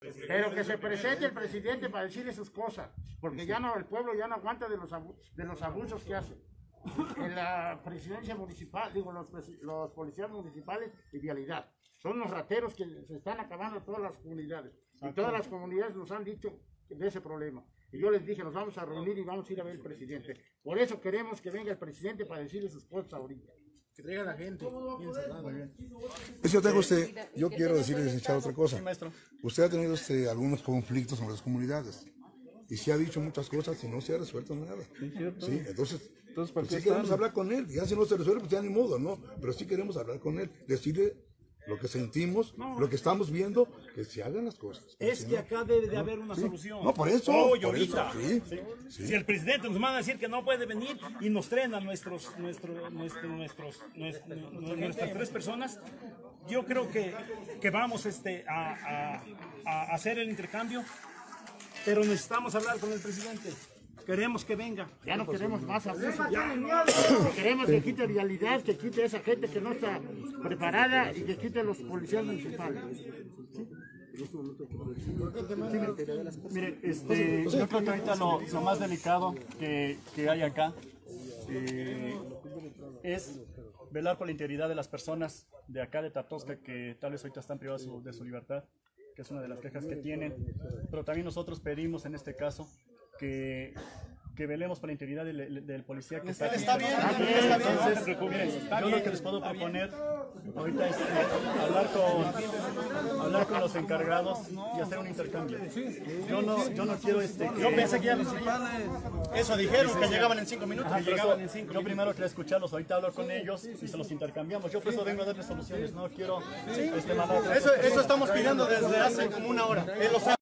Pero que se presente el presidente para decirle sus cosas, porque ya no, el pueblo ya no aguanta de los abusos que hace. En la presidencia municipal, digo, los policías municipales y vialidad. Son los rateros que se están acabando en todas las comunidades. Y todas las comunidades nos han dicho de ese problema. Y yo les dije, nos vamos a reunir y vamos a ir a ver al presidente. Por eso queremos que venga el presidente para decirle sus cosas ahorita. Que traiga a la gente. Yo quiero decirle, licenciado, otra cosa. Usted ha tenido algunos conflictos con las comunidades. Y se ha dicho muchas cosas y no se ha resuelto nada. Sí, entonces pues sí queremos hablar con él. Ya si no se resuelve, pues ya ni modo, ¿no? Pero sí queremos hablar con él, decirle lo que sentimos, lo que estamos viendo, que se hagan las cosas. Es que acá debe de haber una solución. No, por eso. Ahorita. Sí. Si el presidente nos manda a decir que no puede venir y nos traen a nuestras 3 personas, yo creo que vamos a hacer el intercambio, pero necesitamos hablar con el presidente. Queremos que venga. Ya no queremos más abusos. Queremos que quite vialidad, que quite esa gente que no está preparada y que quite los policías municipales. Mire, yo creo que ahorita lo más delicado que hay acá es velar por la integridad de las personas de acá de Tatosca que tal vez ahorita están privadas de su libertad, que es una de las quejas que tienen, pero también nosotros pedimos en este caso que velemos por la integridad del policía que está aquí. Está bien. Entonces, yo lo que les puedo proponer ahorita es hablar con los encargados y hacer un intercambio. Yo no quiero Yo pensé que ya eso dijeron, que llegaban en 5 minutos. Yo primero quería escucharlos, ahorita hablo con ellos y se los intercambiamos. Yo por eso vengo a darles soluciones, no quiero mandar. Eso estamos pidiendo desde hace como 1 hora.